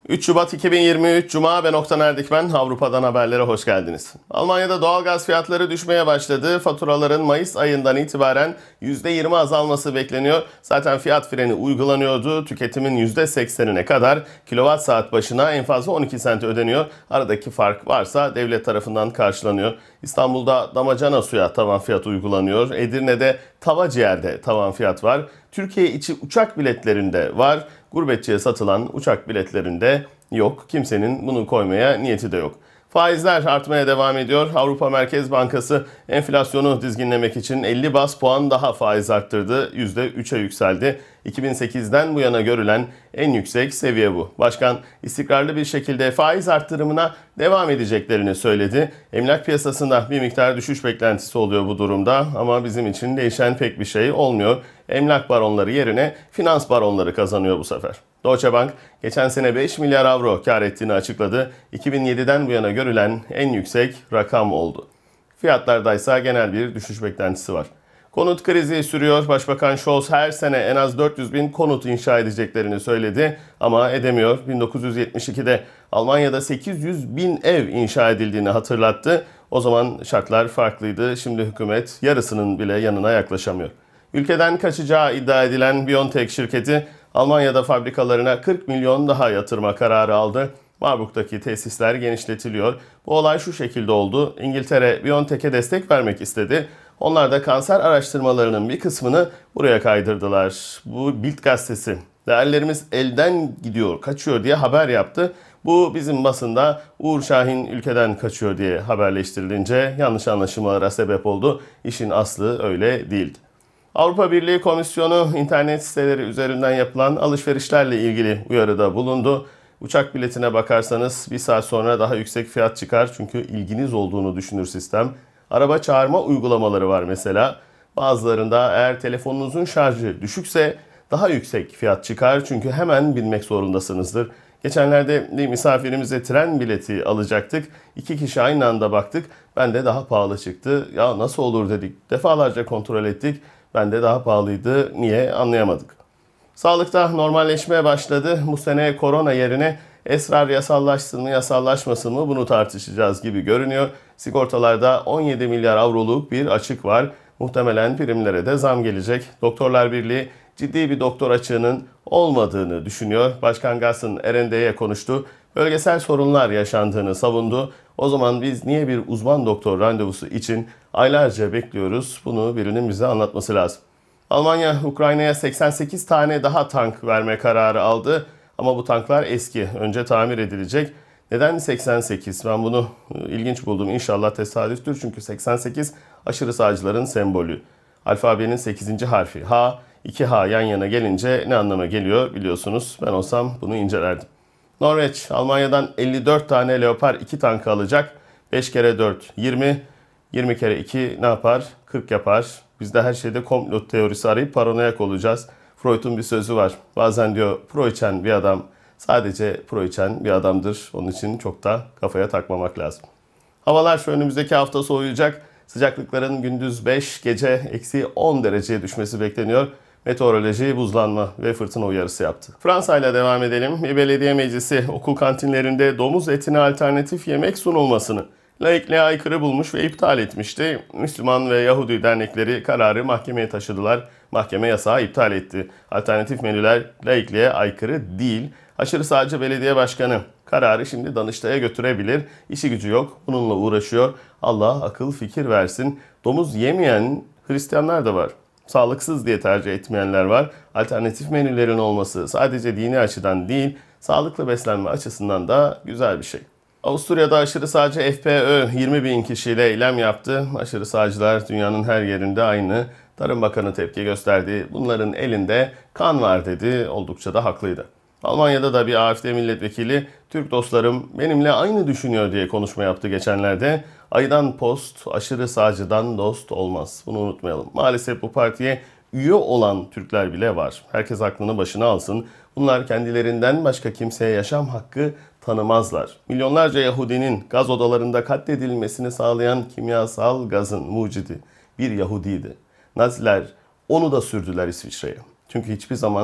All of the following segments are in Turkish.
3 Şubat 2023 Cuma, ben Oktan Erdikmen. Avrupa'dan haberlere hoş geldiniz. Almanya'da doğalgaz fiyatları düşmeye başladı. Faturaların Mayıs ayından itibaren %20 azalması bekleniyor. Zaten fiyat freni uygulanıyordu. Tüketimin %80'ine kadar kilowatt saat başına en fazla 12 sent ödeniyor. Aradaki fark varsa devlet tarafından karşılanıyor. İstanbul'da damacana suya tavan fiyat uygulanıyor. Edirne'de tava ciğerde tavan fiyat var. Türkiye içi uçak biletlerinde var. Gurbetçiye satılan uçak biletlerinde yok. Kimsenin bunu koymaya niyeti de yok. Faizler artmaya devam ediyor. Avrupa Merkez Bankası enflasyonu dizginlemek için 50 bas puan daha faiz arttırdı. %3'e yükseldi. 2008'den bu yana görülen en yüksek seviye bu. Başkan istikrarlı bir şekilde faiz arttırımına devam edeceklerini söyledi. Emlak piyasasında bir miktar düşüş beklentisi oluyor bu durumda ama bizim için değişen pek bir şey olmuyor. Emlak baronları yerine finans baronları kazanıyor bu sefer. Deutsche Bank geçen sene 5 milyar avro kar ettiğini açıkladı. 2007'den bu yana görülen en yüksek rakam oldu. Fiyatlarda ise genel bir düşüş beklentisi var. Konut krizi sürüyor. Başbakan Scholz her sene en az 400 bin konut inşa edeceklerini söyledi ama edemiyor. 1972'de Almanya'da 800 bin ev inşa edildiğini hatırlattı. O zaman şartlar farklıydı. Şimdi hükümet yarısının bile yanına yaklaşamıyor. Ülkeden kaçacağı iddia edilen BioNTech şirketi Almanya'da fabrikalarına 40 milyon daha yatırma kararı aldı. Marburg'daki tesisler genişletiliyor. Bu olay şu şekilde oldu. İngiltere BioNTech'e destek vermek istedi. Onlar da kanser araştırmalarının bir kısmını buraya kaydırdılar. Bu Bild gazetesi değerlerimiz elden gidiyor, kaçıyor diye haber yaptı. Bu bizim basında Uğur Şahin ülkeden kaçıyor diye haberleştirilince yanlış anlaşılmalara sebep oldu. İşin aslı öyle değildi. Avrupa Birliği Komisyonu internet siteleri üzerinden yapılan alışverişlerle ilgili uyarıda bulundu. Uçak biletine bakarsanız bir saat sonra daha yüksek fiyat çıkar çünkü ilginiz olduğunu düşünür sistem. Araba çağırma uygulamaları var mesela. Bazılarında eğer telefonunuzun şarjı düşükse daha yüksek fiyat çıkar çünkü hemen bilmek zorundasınızdır. Geçenlerde bir misafirimize tren bileti alacaktık. 2 kişi aynı anda baktık. Bende daha pahalı çıktı. Ya nasıl olur dedik. Defalarca kontrol ettik. Bende daha pahalıydı. Niye anlayamadık. Sağlıkta normalleşmeye başladı. Bu sene korona yerine esrar yasallaşsın mı yasallaşmasın mı bunu tartışacağız gibi görünüyor. Sigortalarda 17 milyar avroluk bir açık var. Muhtemelen primlere de zam gelecek. Doktorlar Birliği ciddi bir doktor açığının olmadığını düşünüyor. Başkan Gass'ın RND'ye konuştu. Bölgesel sorunlar yaşandığını savundu. O zaman biz niye bir uzman doktor randevusu için aylarca bekliyoruz? Bunu birinin bize anlatması lazım. Almanya, Ukrayna'ya 88 tane daha tank verme kararı aldı. Ama bu tanklar eski, önce tamir edilecek. Neden 88? Ben bunu ilginç buldum. İnşallah tesadüftür çünkü 88 aşırı sağcıların sembolü. Alfabenin 8. harfi H, 2H yan yana gelince ne anlama geliyor biliyorsunuz. Ben olsam bunu incelerdim. Norveç, Almanya'dan 54 tane Leopard 2 tankı alacak. 5 kere 4, 20. 20 kere 2 ne yapar? 40 yapar. Biz de her şeyde komplo teorisi arayıp paranoyak olacağız. Freud'un bir sözü var. Bazen diyor pro içen bir adam sadece pro içen bir adamdır. Onun için çok da kafaya takmamak lazım. Havalar şu önümüzdeki hafta soğuyacak. Sıcaklıkların gündüz 5, gece eksi 10 dereceye düşmesi bekleniyor. Meteoroloji buzlanma ve fırtına uyarısı yaptı. Fransa ile devam edelim. Bir belediye meclisi okul kantinlerinde domuz etine alternatif yemek sunulmasını laikliğe aykırı bulmuş ve iptal etmişti. Müslüman ve Yahudi dernekleri kararı mahkemeye taşıdılar. Mahkeme yasağı iptal etti. Alternatif menüler laikliğe aykırı değil. Aşırı sağcı belediye başkanı kararı şimdi Danıştay'a götürebilir. İşi gücü yok. Bununla uğraşıyor. Allah akıl fikir versin. Domuz yemeyen Hristiyanlar da var. Sağlıksız diye tercih etmeyenler var. Alternatif menülerin olması sadece dini açıdan değil, sağlıklı beslenme açısından da güzel bir şey. Avusturya'da aşırı sağcı FPÖ 20 bin kişiyle eylem yaptı. Aşırı sağcılar dünyanın her yerinde aynı. Tarım Bakanı tepki gösterdi. Bunların elinde kan var dedi. Oldukça da haklıydı. Almanya'da da bir AfD milletvekili Türk dostlarım benimle aynı düşünüyor diye konuşma yaptı geçenlerde. Aydan post, aşırı sağcıdan dost olmaz. Bunu unutmayalım. Maalesef bu partiye üye olan Türkler bile var. Herkes aklını başına alsın. Bunlar kendilerinden başka kimseye yaşam hakkı tanımazlar. Milyonlarca Yahudinin gaz odalarında katledilmesini sağlayan kimyasal gazın mucidi bir Yahudiydi. Naziler onu da sürdüler İsviçre'ye. Çünkü hiçbir zaman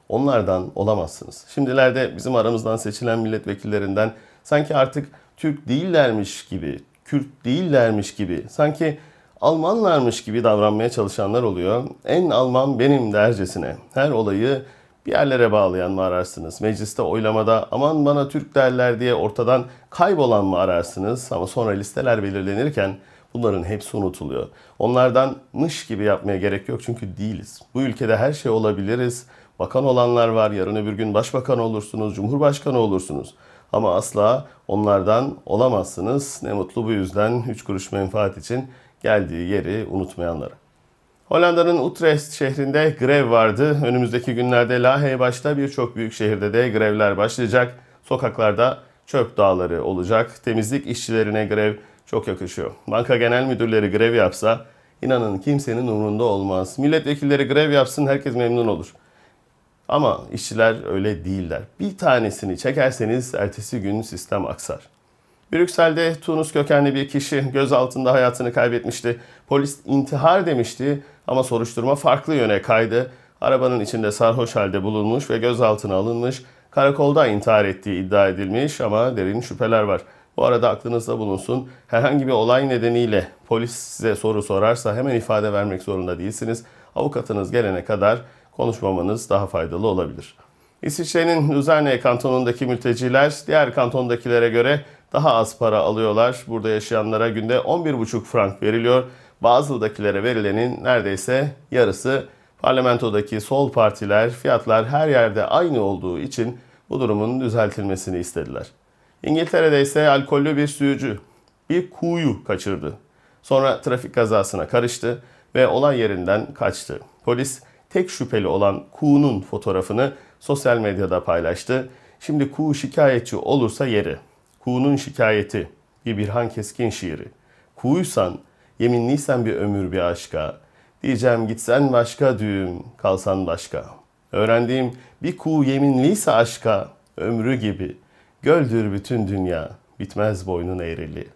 onlardan olamazsınız. Şimdilerde bizim aramızdan seçilen milletvekillerinden sanki artık Türk değillermiş gibi, Kürt değillermiş gibi, sanki Almanlarmış gibi davranmaya çalışanlar oluyor. En Alman benim dercesine. Her olayı bir yerlere bağlayan mı ararsınız? Mecliste oylamada aman bana Türk derler diye ortadan kaybolan mı ararsınız? Ama sonra listeler belirlenirken bunların hepsi unutuluyor. Onlardan mış gibi yapmaya gerek yok çünkü değiliz. Bu ülkede her şey olabiliriz. Bakan olanlar var, yarın öbür gün başbakan olursunuz, cumhurbaşkanı olursunuz. Ama asla onlardan olamazsınız. Ne mutlu bu yüzden 3 kuruş menfaat için geldiği yeri unutmayanlara. Hollanda'nın Utrecht şehrinde grev vardı. Önümüzdeki günlerde Lahey başta birçok büyük şehirde de grevler başlayacak. Sokaklarda çöp dağları olacak. Temizlik işçilerine grev çok yakışıyor. Banka genel müdürleri grev yapsa inanın kimsenin umurunda olmaz. Milletvekilleri grev yapsın herkes memnun olur. Ama işçiler öyle değiller. Bir tanesini çekerseniz ertesi gün sistem aksar. Brüksel'de Tunus kökenli bir kişi gözaltında hayatını kaybetmişti. Polis intihar demişti ama soruşturma farklı yöne kaydı. Arabanın içinde sarhoş halde bulunmuş ve gözaltına alınmış. Karakolda intihar ettiği iddia edilmiş ama derin şüpheler var. Bu arada aklınızda bulunsun. Herhangi bir olay nedeniyle polis size soru sorarsa hemen ifade vermek zorunda değilsiniz. Avukatınız gelene kadar konuşmamanız daha faydalı olabilir. İsviçre'nin Luzerne kantonundaki mülteciler diğer kantondakilere göre daha az para alıyorlar. Burada yaşayanlara günde 11,5 frank veriliyor. Bazıdakilere verilenin neredeyse yarısı. Parlamentodaki sol partiler fiyatlar her yerde aynı olduğu için bu durumun düzeltilmesini istediler. İngiltere'de ise alkollü bir sürücü bir kuğuyu kaçırdı. Sonra trafik kazasına karıştı ve olay yerinden kaçtı. Polis tek şüpheli olan kuğunun fotoğrafını sosyal medyada paylaştı. Şimdi kuğu şikayetçi olursa yeri. Kuğunun şikayeti bir Birhan Keskin şiiri. Kuğuysan, yeminliysen bir ömür bir aşka. Diyeceğim gitsen başka düğüm, kalsan başka. Öğrendiğim bir kuğu yeminliyse aşka, ömrü gibi. Göldür bütün dünya, bitmez boynun eğrili.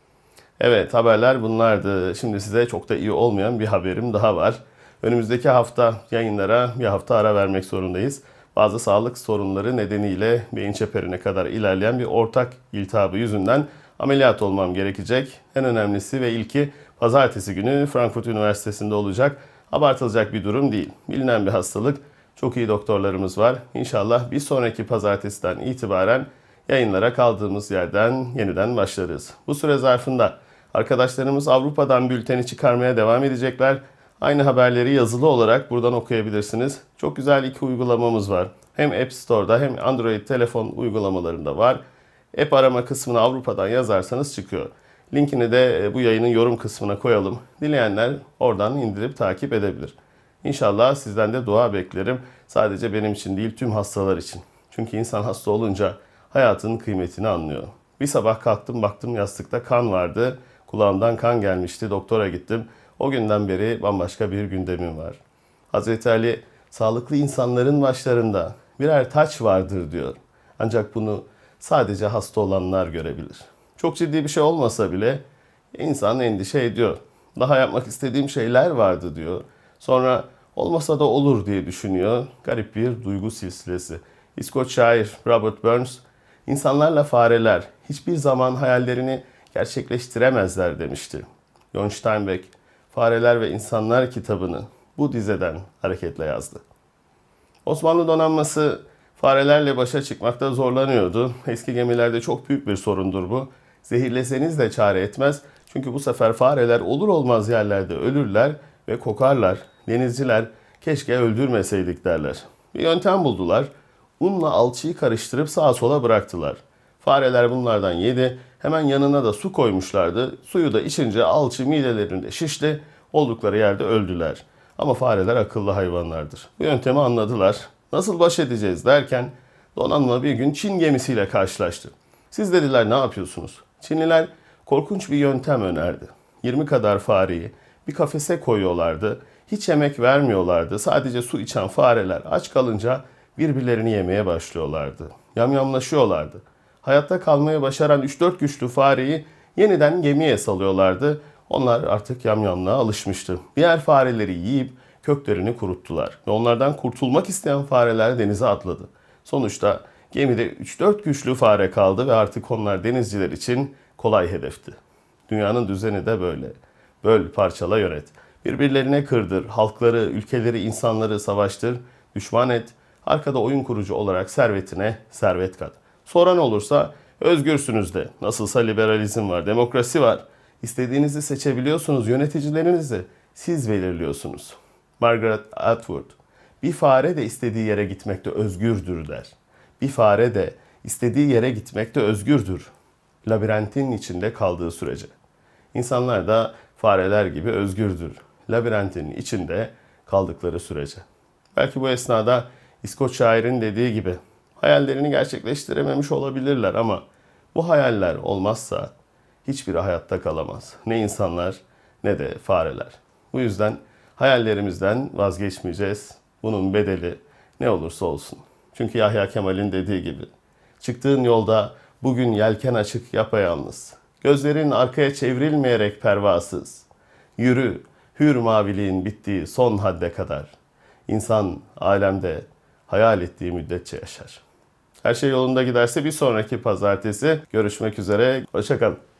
Evet, haberler bunlardı. Şimdi size çok da iyi olmayan bir haberim daha var. Önümüzdeki hafta yayınlara bir hafta ara vermek zorundayız. Bazı sağlık sorunları nedeniyle beyin çeperine kadar ilerleyen bir ortak iltihabı yüzünden ameliyat olmam gerekecek. En önemlisi ve ilki pazartesi günü Frankfurt Üniversitesi'nde olacak. Abartılacak bir durum değil. Bilinen bir hastalık. Çok iyi doktorlarımız var. İnşallah bir sonraki pazartesiden itibaren yayınlara kaldığımız yerden yeniden başlarız. Bu süre zarfında arkadaşlarımız Avrupa'dan bülteni çıkarmaya devam edecekler. Aynı haberleri yazılı olarak buradan okuyabilirsiniz. Çok güzel 2 uygulamamız var. Hem App Store'da hem Android telefon uygulamalarında var. App arama kısmına Avrupa'dan yazarsanız çıkıyor. Linkini de bu yayının yorum kısmına koyalım. Dileyenler oradan indirip takip edebilir. İnşallah sizden de dua beklerim. Sadece benim için değil tüm hastalar için. Çünkü insan hasta olunca hayatın kıymetini anlıyor. Bir sabah kalktım baktım yastıkta kan vardı. Kulağımdan kan gelmişti. Doktora gittim. O günden beri bambaşka bir gündemim var. Hazreti Ali sağlıklı insanların başlarında birer taç vardır diyor. Ancak bunu sadece hasta olanlar görebilir. Çok ciddi bir şey olmasa bile insan endişe ediyor. Daha yapmak istediğim şeyler vardı diyor. Sonra olmasa da olur diye düşünüyor. Garip bir duygu silsilesi. İskoç şair Robert Burns, insanlarla fareler hiçbir zaman hayallerini gerçekleştiremezler demişti. John Steinbeck, Fareler ve İnsanlar kitabını bu dizeden hareketle yazdı. Osmanlı donanması farelerle başa çıkmakta zorlanıyordu. Eski gemilerde çok büyük bir sorundur bu. Zehirleseniz de çare etmez. Çünkü bu sefer fareler olur olmaz yerlerde ölürler ve kokarlar. Denizciler keşke öldürmeseydik derler. Bir yöntem buldular. Unla alçıyı karıştırıp sağa sola bıraktılar. Fareler bunlardan yedi. Hemen yanına da su koymuşlardı. Suyu da içince alçı midelerinde şişti. Oldukları yerde öldüler. Ama fareler akıllı hayvanlardır. Bu yöntemi anladılar. Nasıl baş edeceğiz derken donanma bir gün Çin gemisiyle karşılaştı. Siz dediler ne yapıyorsunuz? Çinliler korkunç bir yöntem önerdi. 20 kadar fareyi bir kafese koyuyorlardı. Hiç yemek vermiyorlardı. Sadece su içen fareler aç kalınca birbirlerini yemeye başlıyorlardı. Yamyamlaşıyorlardı. Hayatta kalmayı başaran 3-4 güçlü fareyi yeniden gemiye salıyorlardı. Onlar artık yamyamlığa alışmıştı. Diğer fareleri yiyip köklerini kuruttular ve onlardan kurtulmak isteyen fareler denize atladı. Sonuçta gemide 3-4 güçlü fare kaldı ve artık onlar denizciler için kolay hedefti. Dünyanın düzeni de böyle. Böl, parçala, yönet. Birbirlerine kırdır, halkları, ülkeleri, insanları savaştır, düşman et. Arkada oyun kurucu olarak servetine servet kat. Soran olursa özgürsünüz de. Nasılsa liberalizm var, demokrasi var. İstediğinizi seçebiliyorsunuz, yöneticilerinizi siz belirliyorsunuz. Margaret Atwood, bir fare de istediği yere gitmekte özgürdür der. Bir fare de istediği yere gitmekte özgürdür. Labirentin içinde kaldığı sürece. İnsanlar da fareler gibi özgürdür. Labirentin içinde kaldıkları sürece. Belki bu esnada İskoç şairin dediği gibi hayallerini gerçekleştirememiş olabilirler ama bu hayaller olmazsa hiçbiri hayatta kalamaz. Ne insanlar ne de fareler. Bu yüzden hayallerimizden vazgeçmeyeceğiz. Bunun bedeli ne olursa olsun. Çünkü Yahya Kemal'in dediği gibi çıktığın yolda bugün yelken açık yapayalnız. Gözlerin arkaya çevrilmeyerek pervasız. Yürü, hür maviliğin bittiği son hadde kadar. İnsan alemde hayal ettiği müddetçe yaşar. Her şey yolunda giderse bir sonraki pazartesi görüşmek üzere. Hoşça kalın.